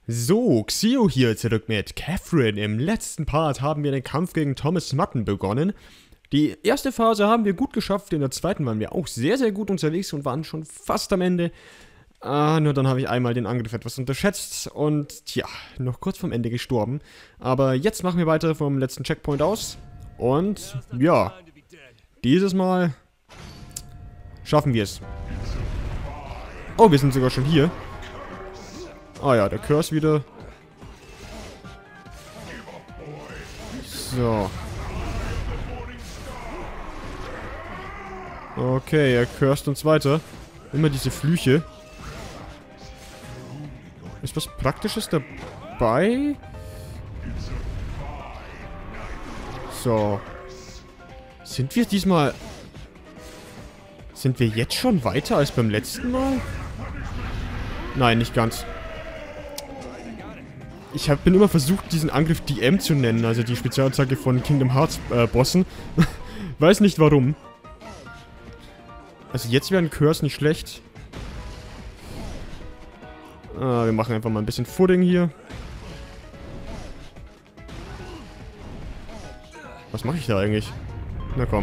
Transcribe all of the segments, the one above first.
So, Xio hier zurück mit Catherine. Im letzten Part haben wir den Kampf gegen Thomas Mutton begonnen. Die erste Phase haben wir gut geschafft, in der zweiten waren wir auch sehr, sehr gut unterwegs und waren schon fast am Ende. Nur dann habe ich einmal den Angriff etwas unterschätzt und tja, noch kurz vorm Ende gestorben. Aber jetzt machen wir weiter vom letzten Checkpoint aus. Und ja, dieses Mal schaffen wir es. Oh, wir sind sogar schon hier. Ah ja, der Curse wieder. So. Okay, er cursed uns weiter. Immer diese Flüche. Ist was Praktisches dabei? So. Sind wir diesmal... Sind wir jetzt schon weiter als beim letzten Mal? Nein, nicht ganz. Ich bin immer versucht, diesen Angriff DM zu nennen, also die Spezialattacke von Kingdom Hearts Bossen. Weiß nicht warum. Also jetzt wäre ein Curse nicht schlecht. Wir machen einfach mal ein bisschen Footing hier. Was mache ich da eigentlich? Na komm.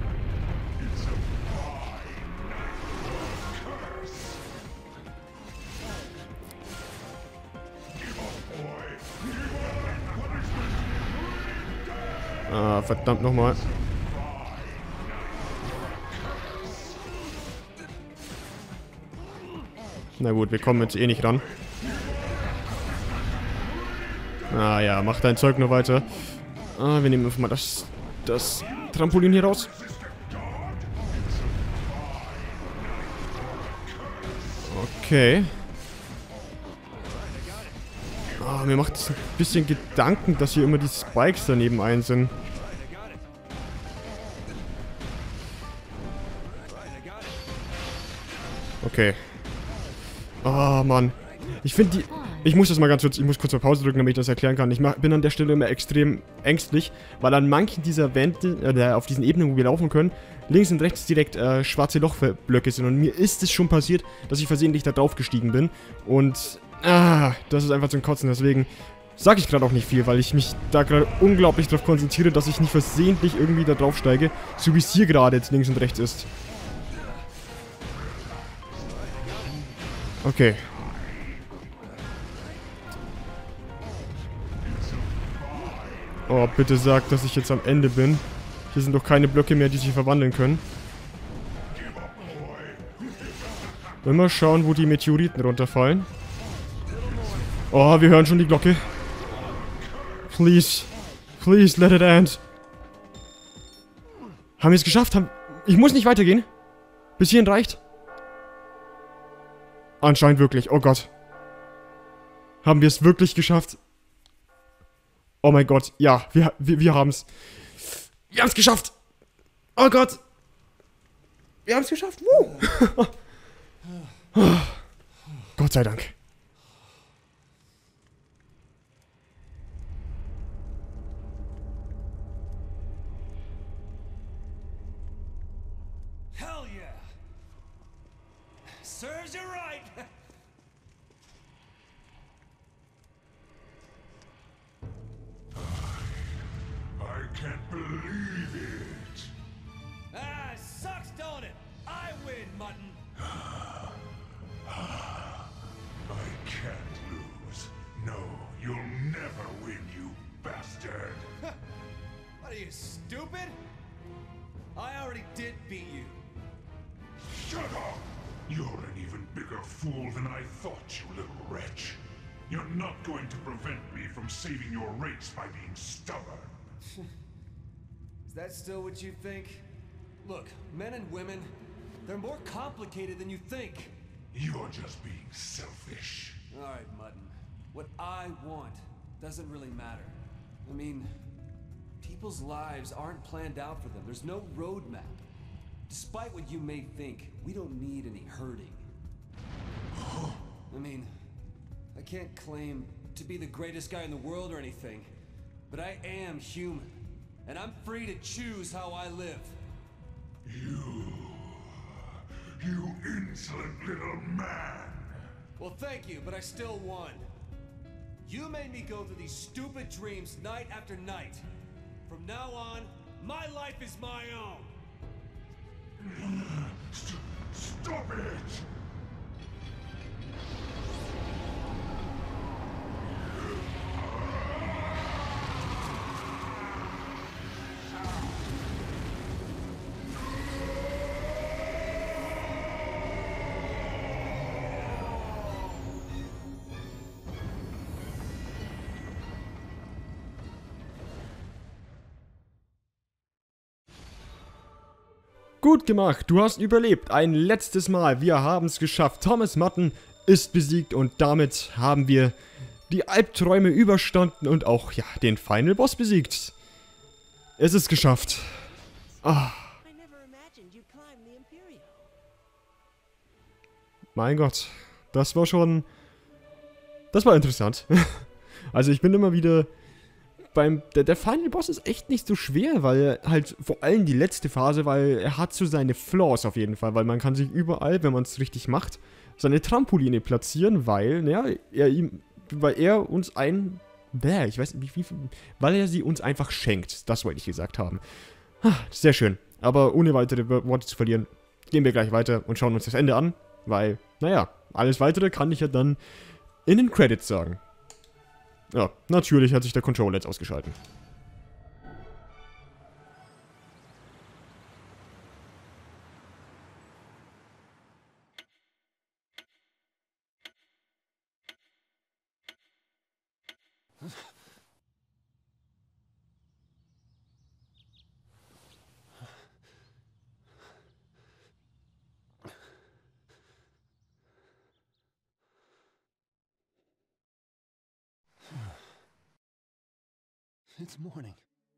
Verdammt nochmal. Na gut, wir kommen jetzt eh nicht ran. Ja, mach dein Zeug nur weiter. Wir nehmen einfach mal das Trampolin hier raus. Okay. Mir macht es ein bisschen Gedanken, dass hier immer die Spikes daneben ein sind. Okay. Oh, Mann. Ich finde die... Ich muss das mal ganz kurz... Ich muss kurz mal Pause drücken, damit ich das erklären kann. Ich bin an der Stelle immer extrem ängstlich, weil an manchen dieser Wände, auf diesen Ebenen, wo wir laufen können, links und rechts direkt schwarze Lochblöcke sind. Und mir ist es schon passiert, dass ich versehentlich da drauf gestiegen bin. Und... das ist einfach zum Kotzen. Deswegen sage ich gerade auch nicht viel, weil ich mich da gerade unglaublich darauf konzentriere, dass ich nicht versehentlich irgendwie da drauf steige. So wie es hier gerade jetzt links und rechts ist. Okay. Oh, bitte sag, dass ich jetzt am Ende bin. Hier sind doch keine Blöcke mehr, die sich verwandeln können. Immer schauen, wo die Meteoriten runterfallen. Oh, wir hören schon die Glocke. Please. Please, let it end. Haben wir es geschafft? Ich muss nicht weitergehen. Bis hierhin reicht. Anscheinend wirklich. Oh Gott. Haben wir es wirklich geschafft? Oh mein Gott. Ja, wir haben es. Wir haben es geschafft. Oh Gott. Wir haben es geschafft. Gott sei Dank. Hell yeah! Serves you right! I can't believe it! It sucks, don't it? I win, Mutton! I can't lose. No, you'll never win, you bastard! What are you, stupid? I already did beat you. Shut up! You're an even bigger fool than I thought, you little wretch. You're not going to prevent me from saving your race by being stubborn. Is that still what you think? Look, men and women, they're more complicated than you think. You're just being selfish. Alright, Mutton. What I want doesn't really matter. I mean, people's lives aren't planned out for them. There's no roadmap. Despite what you may think, we don't need any hurting. I mean, I can't claim to be the greatest guy in the world or anything, but I am human, and I'm free to choose how I live. You insolent little man! Well, thank you, but I still won. made me go through these stupid dreams night after night. From now on, my life is my own. Stop it! Gut gemacht, du hast überlebt. Ein letztes Mal, wir haben es geschafft. Thomas Mutton ist besiegt und damit haben wir die Albträume überstanden und auch, ja, den Final Boss besiegt. Es ist geschafft. Ah. Mein Gott, das war schon... Das war interessant. Also ich bin immer wieder... Der Final Boss ist echt nicht so schwer, weil halt vor allem die letzte Phase, weil er hat so seine Flaws auf jeden Fall, weil man kann sich überall, wenn man es richtig macht, seine Trampoline platzieren, weil, ja, weil er uns ich weiß nicht, weil er sie uns einfach schenkt. Das wollte ich gesagt haben. Sehr schön. Aber ohne weitere Worte zu verlieren, gehen wir gleich weiter und schauen uns das Ende an, weil, naja, alles weitere kann ich ja dann in den Credits sagen. Ja, natürlich hat sich der Controller jetzt ausgeschaltet. It's morning.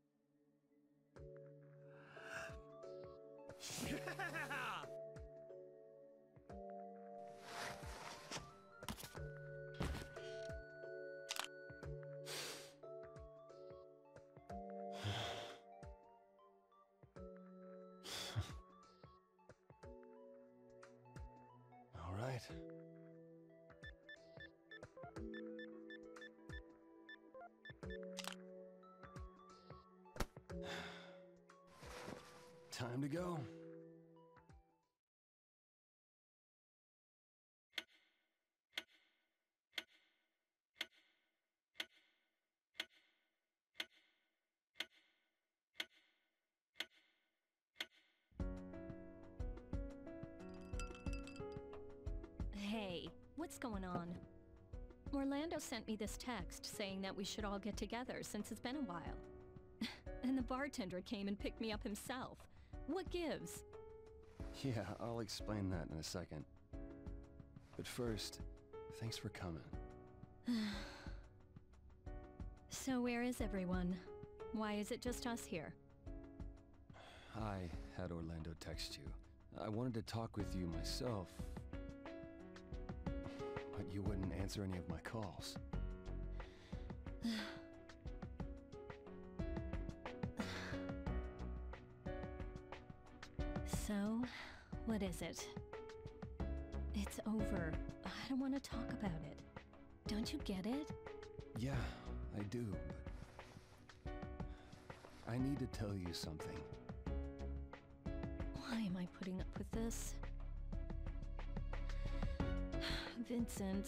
All right. Time to go. Hey, what's going on? Orlando sent me this text saying that we should all get together since it's been a while. And the bartender came and picked me up himself. What gives? Yeah, I'll explain that in a second. But first, thanks for coming. So where is everyone? Why is it just us here? I had Orlando text you. I wanted to talk with you myself, but you wouldn't answer any of my calls. So, what is it? It's over. I don't want to talk about it. Don't you get it? Yeah, I do, but I need to tell you something. Why am I putting up with this? Vincent.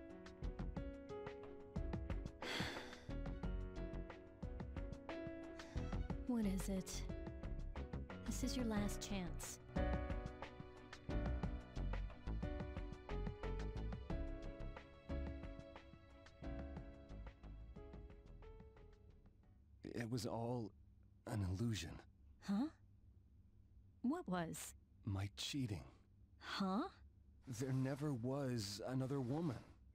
What is it? This is your last chance. It was all an illusion. Huh? What was? My cheating. Huh? There never was another woman.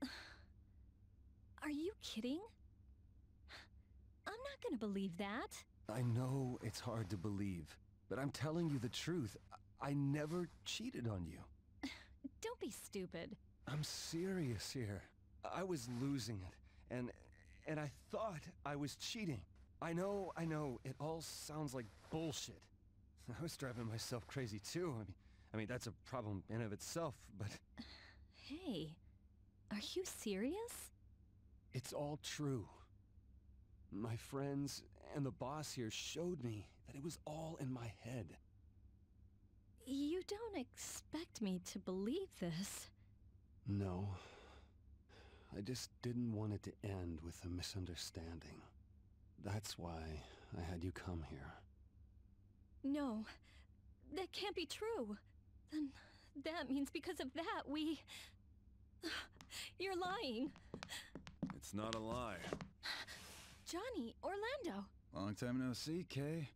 Are you kidding? I'm not gonna believe that. I know it's hard to believe, but I'm telling you the truth. I never cheated on you. Don't be stupid. I'm serious here. I was losing it, and I thought I was cheating. I know, it all sounds like bullshit. I was driving myself crazy too. I mean, that's a problem in of itself, but... Hey, are you serious? It's all true. My friends and the boss here showed me that it was all in my head. You don't expect me to believe this. No. I just didn't want it to end with a misunderstanding. That's why I had you come here. No, that can't be true. Then that means because of that, we... You're lying. It's not a lie. Johnny, Orlando. Long time no see, Kay.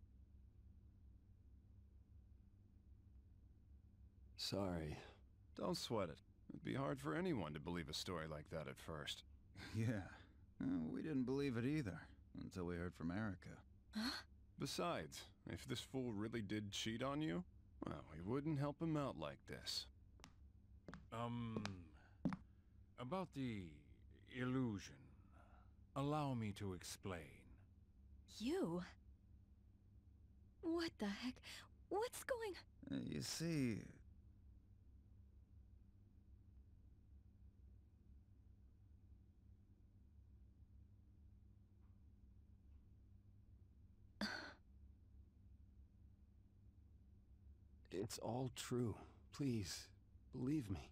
Sorry. Don't sweat it. It'd be hard for anyone to believe a story like that at first. Yeah. We didn't believe it either, until we heard from Erica. Besides, if this fool really did cheat on you, well, we wouldn't help him out like this. About the illusion. Allow me to explain. You? What the heck? What's going... You see... It's all true. Please, believe me.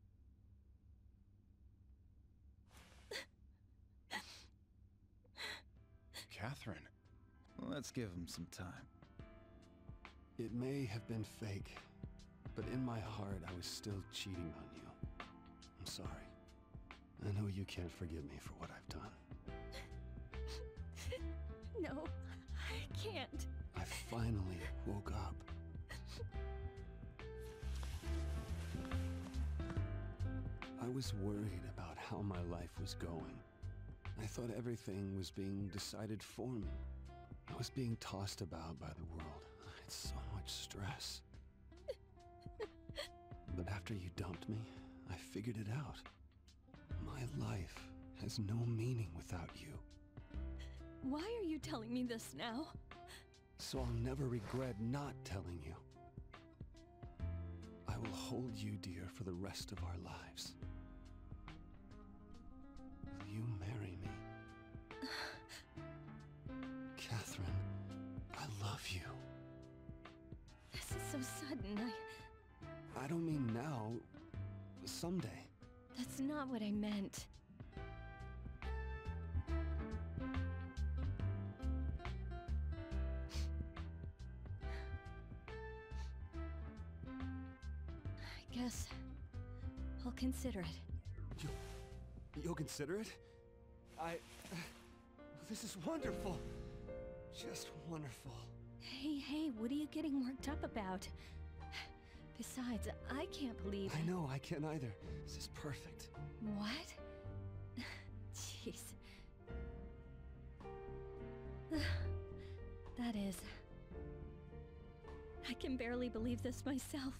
Catherine. Let's give him some time. It may have been fake, but in my heart I was still cheating on you. I'm sorry. I know you can't forgive me for what I've done. No, I can't. I finally woke up. I was worried about how my life was going. I thought everything was being decided for me. I was being tossed about by the world. It's so much stress. But after you dumped me, I figured it out. My life has no meaning without you. Why are you telling me this now? So I'll never regret not telling you. I will hold you dear for the rest of our lives. Will you marry me? Catherine, I love you. This is so sudden. I don't mean now. Someday. That's not what I meant. I guess I'll consider it. You'll consider it? This is wonderful. Just wonderful. Hey, what are you getting worked up about? Besides, I can't believe... I know, I can't either. This is perfect. What? Jeez. That is... I can barely believe this myself.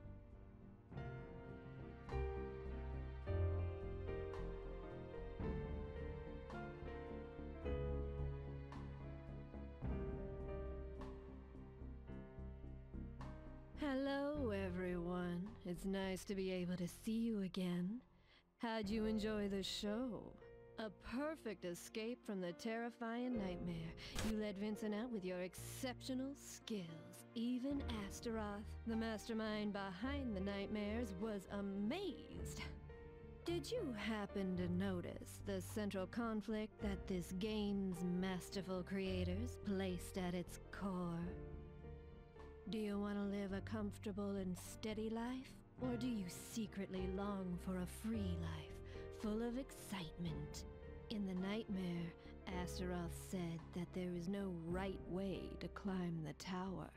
Hello, everyone. It's nice to be able to see you again. How'd you enjoy the show? A perfect escape from the terrifying nightmare. You led Vincent out with your exceptional skills. Even Astaroth, the mastermind behind the nightmares, was amazed. Did you happen to notice the central conflict that this game's masterful creators placed at its core? Do you want to live a comfortable and steady life? Or do you secretly long for a free life, full of excitement? In the nightmare, Astaroth said that there is no right way to climb the tower.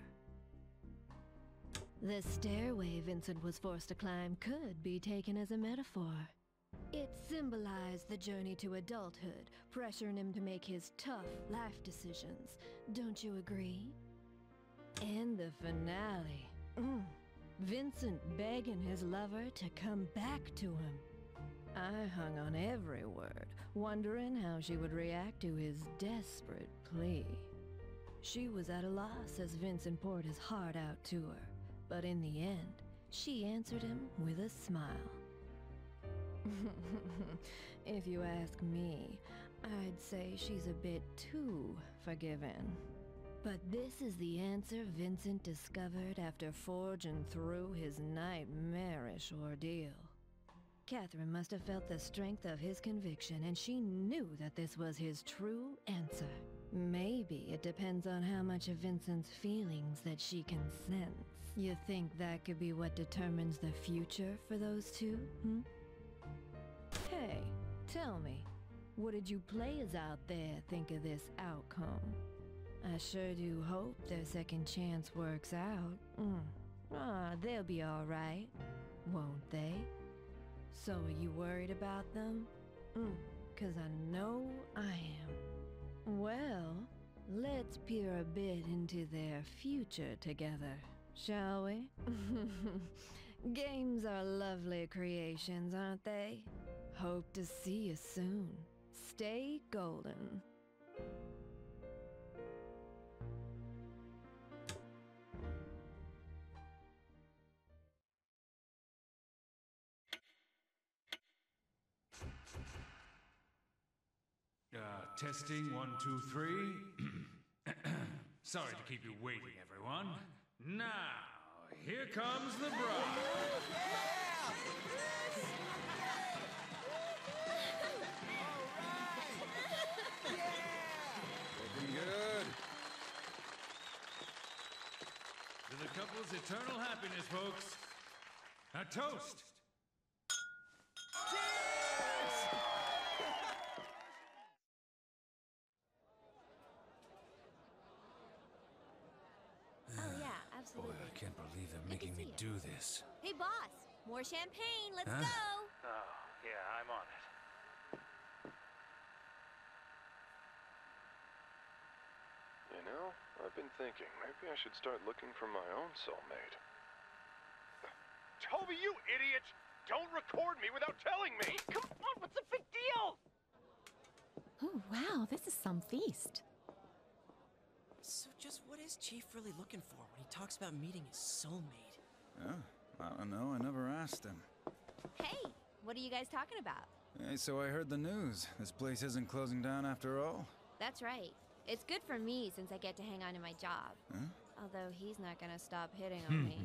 The stairway Vincent was forced to climb could be taken as a metaphor. It symbolized the journey to adulthood, pressuring him to make his tough life decisions. Don't you agree? And the finale. Vincent begging his lover to come back to him. I hung on every word, wondering how she would react to his desperate plea. She was at a loss as Vincent poured his heart out to her, but in the end, she answered him with a smile. If you ask me, I'd say she's a bit too forgiving. But this is the answer Vincent discovered after forging through his nightmarish ordeal. Catherine must have felt the strength of his conviction, and she knew that this was his true answer. Maybe it depends on how much of Vincent's feelings that she can sense. You think that could be what determines the future for those two, hmm? Hey, tell me, what did you players out there think of this outcome? I sure do hope their second chance works out. They'll be alright, won't they? So are you worried about them? 'Cause I know I am. Well, let's peer a bit into their future together, shall we? Games are lovely creations, aren't they? Hope to see you soon. Stay golden. Testing 1, 2, 3. Sorry to keep you waiting, everyone. Now, here comes the bride. Looking good. To the couple's eternal happiness, folks. A toast. Boy, I can't believe they're making me do this. Hey, boss! More champagne, let's Huh? go! Oh, yeah, I'm on it. You know, I've been thinking, maybe I should start looking for my own soulmate. Toby, you idiot! Don't record me without telling me! Come on, what's the big deal? Oh, wow, this is some feast. So just what is Chief really looking for when he talks about meeting his soulmate? Oh, I don't know. I never asked him. Hey, what are you guys talking about? Hey, so I heard the news. This place isn't closing down after all? That's right. It's good for me since I get to hang on to my job. Huh? Although he's not gonna stop hitting on me.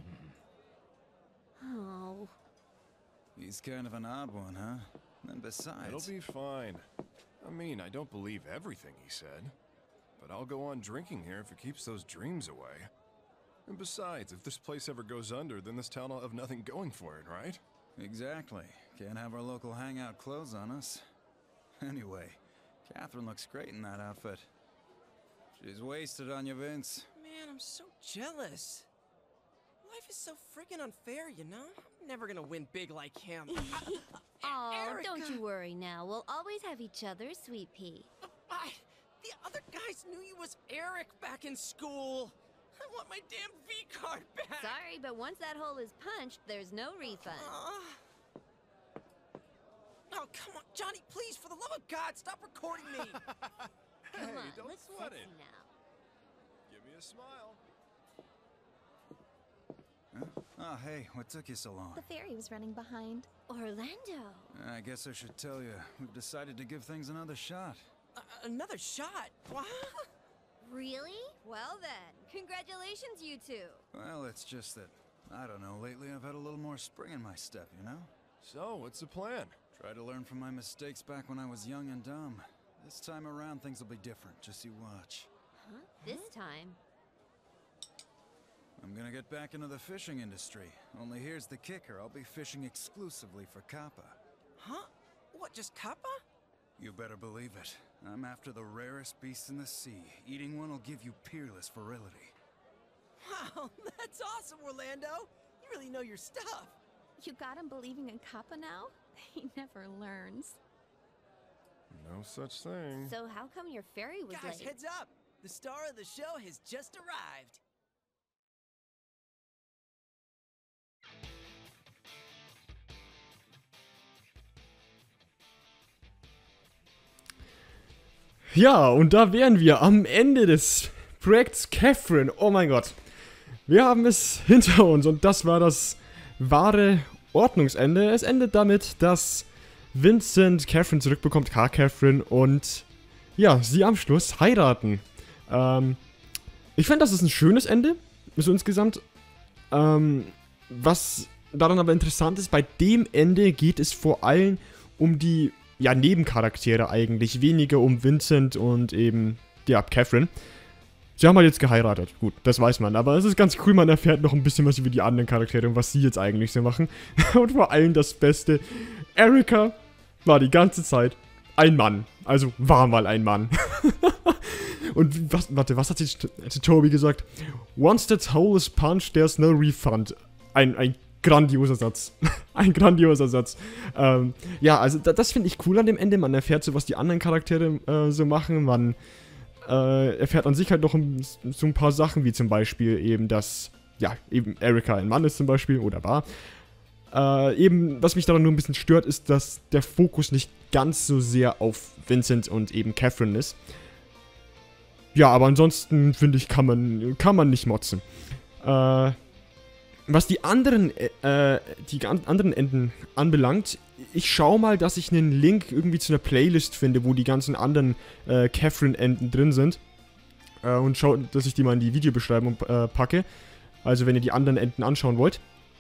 Oh. He's kind of an odd one, huh? And besides... It'll be fine. I mean, I don't believe everything he said. But I'll go on drinking here if it keeps those dreams away. And besides, if this place ever goes under, then this town will have nothing going for it, right? Exactly. Can't have our local hangout close on us. Anyway, Catherine looks great in that outfit. She's wasted on you, Vince. Man, I'm so jealous. Life is so freaking unfair, you know? I'm never gonna win big like him. Oh, Erica! don't you worry now. We'll always have each other, Sweet Pea. The other guys knew you was Eric back in school. I want my damn V-card back. Sorry, but once that hole is punched, there's no refund. Oh, come on, Johnny, please, for the love of God, stop recording me. Come on, don't look sweat sexy it. now. Give me a smile. Oh, hey, what took you so long? The ferry was running behind. Orlando! I guess I should tell you, we've decided to give things another shot. Another shot? What? Really? Well then, congratulations, you two. Well, it's just that, I don't know, lately I've had a little more spring in my step, you know? So, what's the plan? Try to learn from my mistakes back when I was young and dumb. This time around, things will be different, just you watch. Huh? This time? I'm gonna get back into the fishing industry. Only here's the kicker, I'll be fishing exclusively for Kappa. Huh? What, just Kappa? You better believe it. I'm after the rarest beast in the sea. Eating one will give you peerless virility. Wow, that's awesome, Orlando. You really know your stuff. You got him believing in Kappa now? He never learns. No such thing. So how come your ferry was Guys, late? heads up! The star of the show has just arrived. Ja, und da wären wir am Ende des Projekts Catherine. Oh mein Gott. Wir haben es hinter uns und das war das wahre Ordnungsende. Es endet damit, dass Vincent Catherine zurückbekommt, Catherine, und ja, sie am Schluss heiraten. Ich finde, das ist ein schönes Ende, so insgesamt. Was daran aber interessant ist, bei dem Ende geht es vor allem um die, ja, Nebencharaktere eigentlich, weniger um Vincent und eben, ja, Catherine. Sie haben halt jetzt geheiratet, gut, das weiß man, aber es ist ganz cool, man erfährt noch ein bisschen was über die anderen Charaktere und was sie jetzt eigentlich so machen. Und vor allem das Beste, Erica war die ganze Zeit ein Mann, also war mal ein Mann. Und was hat sie zu Toby gesagt? Once the hole is punched, there's no refund. Ein grandioser Satz. Ein grandioser Satz. Ja, also das finde ich cool an dem Ende. Man erfährt so, was die anderen Charaktere so machen. Man erfährt an sich halt noch so ein paar Sachen, wie zum Beispiel eben, dass, ja, eben Erica ein Mann ist zum Beispiel, oder war. Eben, was mich daran nur ein bisschen stört, ist, dass der Fokus nicht ganz so sehr auf Vincent und eben Catherine ist. Ja, aber ansonsten, finde ich, kann man nicht motzen. Was die anderen Enden anbelangt, ich schaue mal, dass ich einen Link irgendwie zu einer Playlist finde, wo die ganzen anderen Catherine-Enden drin sind. Und schaue, dass ich die mal in die Videobeschreibung packe. Also, wenn ihr die anderen Enden anschauen wollt.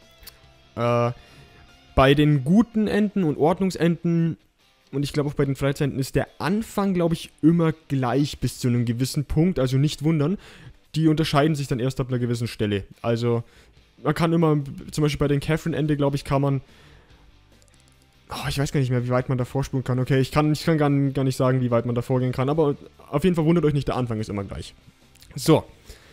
Bei den guten Enden und Ordnungsenden und ich glaube auch bei den Freizeiten ist der Anfang, glaube ich, immer gleich bis zu einem gewissen Punkt. Also nicht wundern. Die unterscheiden sich dann erst ab einer gewissen Stelle. Also man kann immer, zum Beispiel bei den Catherine-Ende, glaube ich, kann man... Oh, ich weiß gar nicht mehr, wie weit man da vorspulen kann. Okay, ich kann gar nicht sagen, wie weit man da vorgehen kann. Aber auf jeden Fall wundert euch nicht, der Anfang ist immer gleich. So.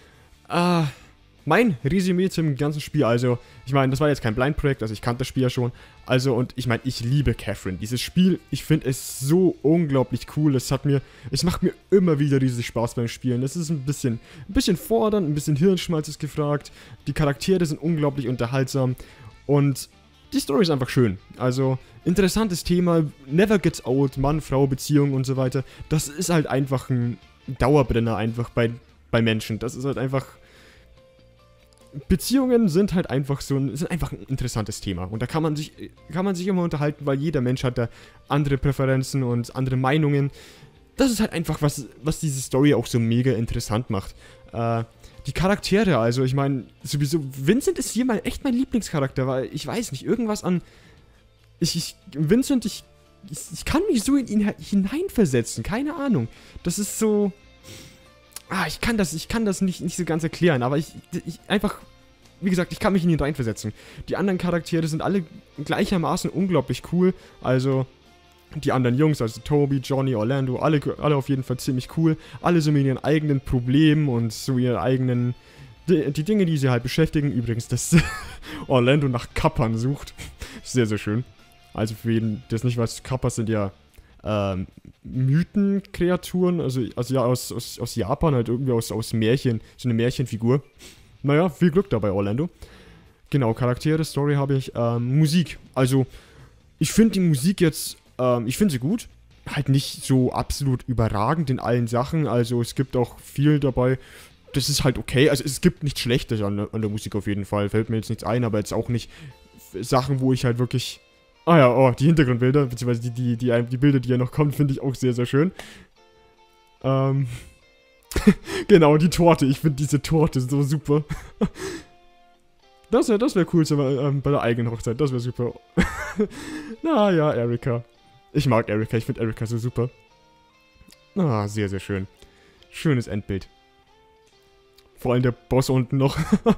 Mein Resümee zum ganzen Spiel, also, ich meine, das war jetzt kein Blind-Projekt, also ich kannte das Spiel ja schon. Also, und ich meine, ich liebe Catherine. Dieses Spiel, ich finde es so unglaublich cool. Es macht mir immer wieder riesig Spaß beim Spielen. Es ist ein bisschen fordernd, ein bisschen Hirnschmalz ist gefragt. Die Charaktere sind unglaublich unterhaltsam. Und die Story ist einfach schön. Also, interessantes Thema, never gets old, Mann-Frau-Beziehung und so weiter. Das ist halt einfach ein Dauerbrenner einfach bei Menschen. Das ist halt einfach... Beziehungen sind halt einfach ein interessantes Thema. Und da kann man sich immer unterhalten, weil jeder Mensch hat da andere Präferenzen und andere Meinungen. Das ist halt einfach was diese Story auch so mega interessant macht. Die Charaktere, also ich meine, sowieso, Vincent ist hier mal echt mein Lieblingscharakter, weil ich weiß nicht, irgendwas an... Vincent, ich kann mich so in ihn hineinversetzen, keine Ahnung. Das ist so... ich kann das nicht so ganz erklären, aber einfach, wie gesagt, ich kann mich in ihn reinversetzen. Die anderen Charaktere sind alle gleichermaßen unglaublich cool, also die anderen Jungs, also Toby, Johnny, Orlando, alle auf jeden Fall ziemlich cool. Alle so mit ihren eigenen Problemen und so ihren eigenen, die Dinge, die sie halt beschäftigen. Übrigens, dass Orlando nach Kappern sucht. Sehr, sehr schön. Also für jeden, der es nicht weiß, Kappas sind ja Mythenkreaturen, also ja, aus Japan, halt irgendwie aus Märchen, so eine Märchenfigur. Naja, viel Glück dabei, Orlando. Genau, Charaktere, Story habe ich. Musik. Also, ich finde die Musik jetzt, ich finde sie gut. Halt nicht so absolut überragend in allen Sachen, also es gibt auch viel dabei. Das ist halt okay, also es gibt nichts Schlechtes an der Musik auf jeden Fall, fällt mir jetzt nichts ein, aber jetzt auch nicht Sachen, wo ich halt wirklich... die Hintergrundbilder, beziehungsweise die Bilder, die ja noch kommen, finde ich auch sehr, sehr schön. Genau, die Torte. Ich finde diese Torte so super. Das wär cool bei der eigenen Hochzeit. Das wäre super. Naja, Erica. Ich mag Erica. Ich finde Erica so super. Sehr, sehr schön. Schönes Endbild. Vor allem der Boss unten noch.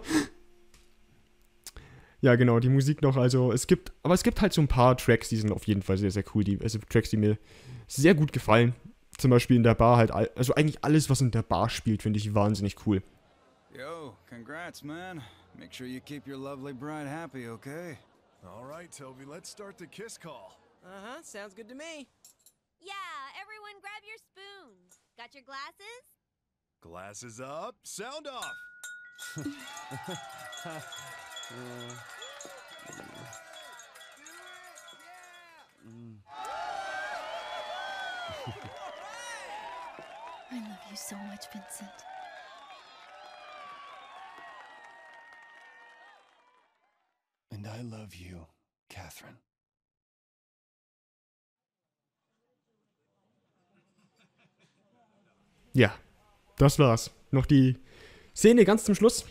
Ja, genau, die Musik noch, also es gibt halt so ein paar Tracks, die sind auf jeden Fall sehr, sehr cool, also Tracks, die mir sehr gut gefallen. Zum Beispiel in der Bar halt, also eigentlich alles, was in der Bar spielt, finde ich wahnsinnig cool. Yo, congrats, man. Make sure you keep your lovely bride happy, okay? All right, Toby, let's start the kiss call. Uh-huh, sounds good to me. Yeah, everyone grab your spoons. Got your glasses? Glasses up, sound off! I love you so much, Vincent. And I love you, Catherine. ja, das war's. Noch die Szene ganz zum Schluss.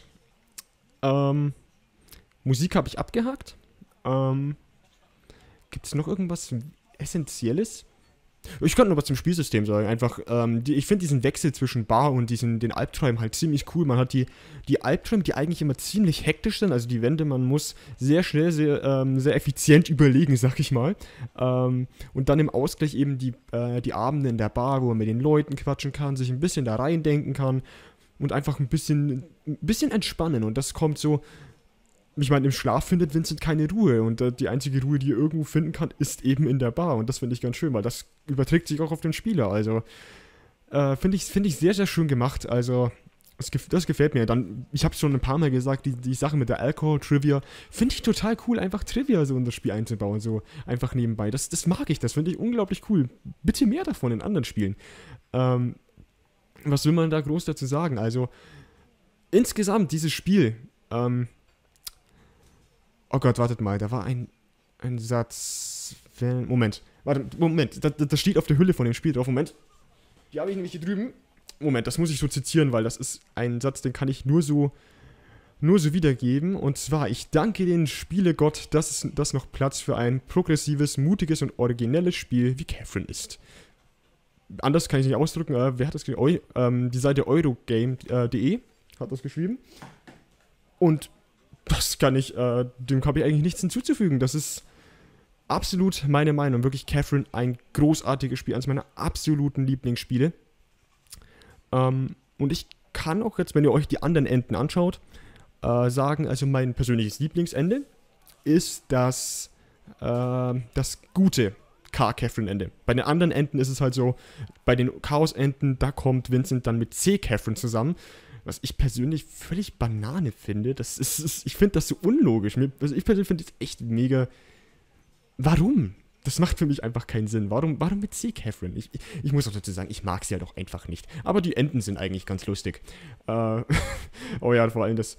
Musik habe ich abgehakt. Gibt es noch irgendwas Essentielles? Ich könnte noch was zum Spielsystem sagen. Einfach, ich finde diesen Wechsel zwischen Bar und den Albträumen halt ziemlich cool. Man hat die Albträume, die eigentlich immer ziemlich hektisch sind. Also die Wände, man muss sehr schnell, sehr effizient überlegen, sag ich mal. Und dann im Ausgleich eben die Abende in der Bar, wo man mit den Leuten quatschen kann, sich ein bisschen da reindenken kann und einfach ein bisschen entspannen. Und das kommt so... Ich meine, im Schlaf findet Vincent keine Ruhe und die einzige Ruhe, die er irgendwo finden kann, ist eben in der Bar und das finde ich ganz schön, weil das überträgt sich auch auf den Spieler, also finde ich sehr, sehr schön gemacht, also das gefällt mir. Dann, ich habe es schon ein paar Mal gesagt, die Sache mit der Alkohol-Trivia, finde ich total cool, einfach Trivia so in das Spiel einzubauen, so einfach nebenbei, das mag ich, das finde ich unglaublich cool, bitte mehr davon in anderen Spielen. Was will man da groß dazu sagen, also insgesamt dieses Spiel, oh Gott, wartet mal, da war ein Satz. Moment, das steht auf der Hülle von dem Spiel drauf. Moment. Die habe ich nämlich hier drüben. Moment, das muss ich so zitieren, weil das ist ein Satz, den kann ich nur so wiedergeben. Und zwar, ich danke den Spielegott, dass noch Platz für ein progressives, mutiges und originelles Spiel wie Catherine ist. Anders kann ich nicht ausdrücken. Wer hat das geschrieben? Die Seite Eurogame.de hat das geschrieben. Und das dem habe ich eigentlich nichts hinzuzufügen. Das ist absolut meine Meinung. Wirklich Catherine, ein großartiges Spiel, eines meiner absoluten Lieblingsspiele. Und ich kann auch jetzt, wenn ihr euch die anderen Enden anschaut, sagen, also mein persönliches Lieblingsende ist das gute K-Catherine-Ende. Bei den anderen Enden ist es halt so, bei den Chaos-Enden, da kommt Vincent dann mit C-Catherine zusammen. Was ich persönlich völlig Banane finde. Ich finde das so unlogisch. Ich persönlich finde das echt mega. Warum? Das macht für mich einfach keinen Sinn. Warum mit C, Catherine? Ich muss auch dazu sagen, ich mag sie halt auch einfach nicht. Aber die Enden sind eigentlich ganz lustig. Oh ja, vor allem das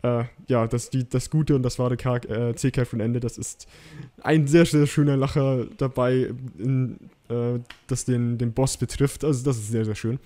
gute und das wahre C, Catherine-Ende, das ist ein sehr, sehr schöner Lacher dabei, das den Boss betrifft. Also das ist sehr, sehr schön.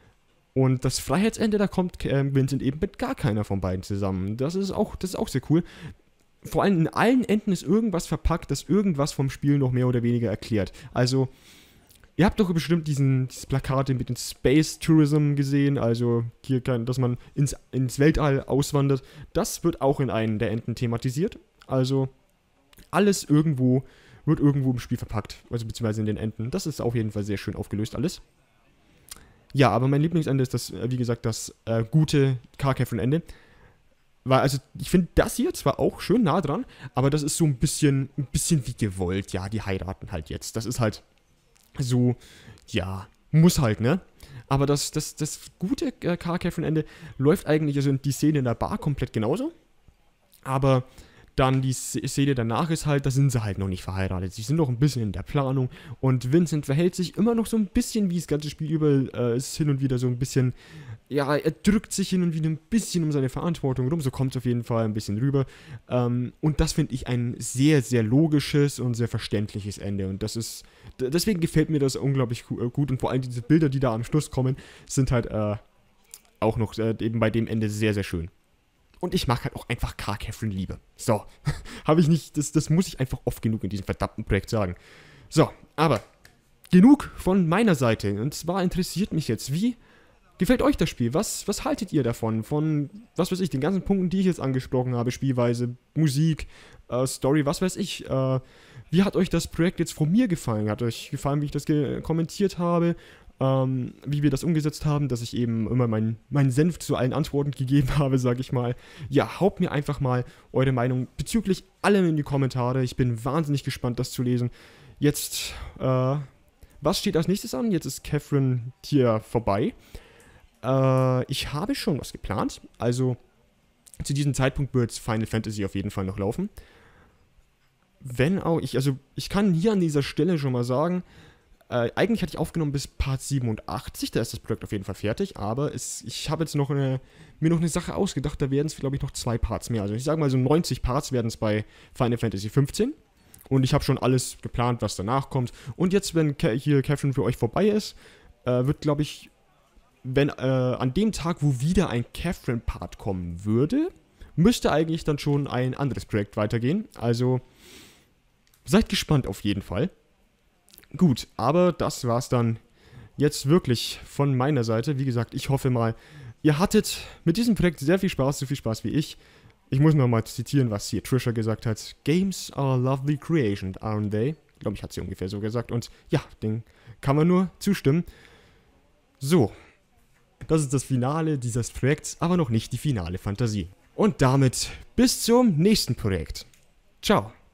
Und das Freiheitsende, da kommt Vincent eben mit gar keiner von beiden zusammen. Das ist auch sehr cool. Vor allem in allen Enden ist irgendwas verpackt, das irgendwas vom Spiel noch mehr oder weniger erklärt. Also, ihr habt doch bestimmt dieses Plakat mit dem Space Tourism gesehen, also hier dass man ins Weltall auswandert. Das wird auch in einem der Enden thematisiert. Also, alles wird irgendwo im Spiel verpackt, also beziehungsweise in den Enden. Das ist auf jeden Fall sehr schön aufgelöst alles. Ja, aber mein Lieblingsende ist das, wie gesagt, das gute K-Catherine-Ende. Weil, also, ich finde das hier zwar auch schön nah dran, aber das ist so ein bisschen wie gewollt. Ja, die heiraten halt jetzt. Das ist halt so, ja, muss halt, ne? Aber das gute K-Catherine-Ende läuft eigentlich, also die Szene in der Bar komplett genauso. Aber dann die Szene danach ist halt, da sind sie halt noch nicht verheiratet. Sie sind noch ein bisschen in der Planung. Und Vincent verhält sich immer noch so ein bisschen, wie das ganze Spiel über ist, hin und wieder so ein bisschen, ja, er drückt sich hin und wieder ein bisschen um seine Verantwortung rum. So kommt es auf jeden Fall ein bisschen rüber. Und das finde ich ein sehr, sehr logisches und sehr verständliches Ende. Und deswegen gefällt mir das unglaublich gut. Und vor allem diese Bilder, die da am Schluss kommen, sind halt auch noch eben bei dem Ende sehr, sehr schön. Und ich mag halt auch einfach K-Catherine Liebe. So, habe ich nicht, das muss ich einfach oft genug in diesem verdammten Projekt sagen. So, aber genug von meiner Seite. Und zwar interessiert mich jetzt, wie gefällt euch das Spiel? Was haltet ihr davon? Von, was weiß ich, den ganzen Punkten, die ich jetzt angesprochen habe, Spielweise, Musik, Story, was weiß ich. Wie hat euch das Projekt jetzt von mir gefallen? Hat euch gefallen, wie ich das kommentiert habe? Wie wir das umgesetzt haben, dass ich eben immer meinen Senf zu allen Antworten gegeben habe, sage ich mal. Ja, haut mir einfach mal eure Meinung bezüglich allem in die Kommentare. Ich bin wahnsinnig gespannt, das zu lesen. Jetzt, was steht als nächstes an? Jetzt ist Catherine hier vorbei. Ich habe schon was geplant. Also, zu diesem Zeitpunkt wird Final Fantasy auf jeden Fall noch laufen. Wenn auch, ich kann hier an dieser Stelle schon mal sagen, eigentlich hatte ich aufgenommen bis Part 87, da ist das Projekt auf jeden Fall fertig, aber ich habe jetzt mir noch eine Sache ausgedacht, da werden es, glaube ich, noch 2 Parts mehr. Also ich sage mal so 90 Parts werden es bei Final Fantasy 15 und ich habe schon alles geplant, was danach kommt. Und jetzt, wenn hier Catherine für euch vorbei ist, wird, glaube ich, wenn an dem Tag, wo wieder ein Catherine-Part kommen würde, müsste eigentlich dann schon ein anderes Projekt weitergehen. Also seid gespannt auf jeden Fall. Gut, aber das war's dann jetzt wirklich von meiner Seite. Wie gesagt, ich hoffe mal, ihr hattet mit diesem Projekt sehr viel Spaß, so viel Spaß wie ich. Ich muss noch mal zitieren, was hier Trisha gesagt hat. Games are a lovely creation, aren't they? Ich glaube, ich hatte sie ungefähr so gesagt. Und ja, dem kann man nur zustimmen. So, das ist das Finale dieses Projekts, aber noch nicht die finale Fantasie. Und damit bis zum nächsten Projekt. Ciao.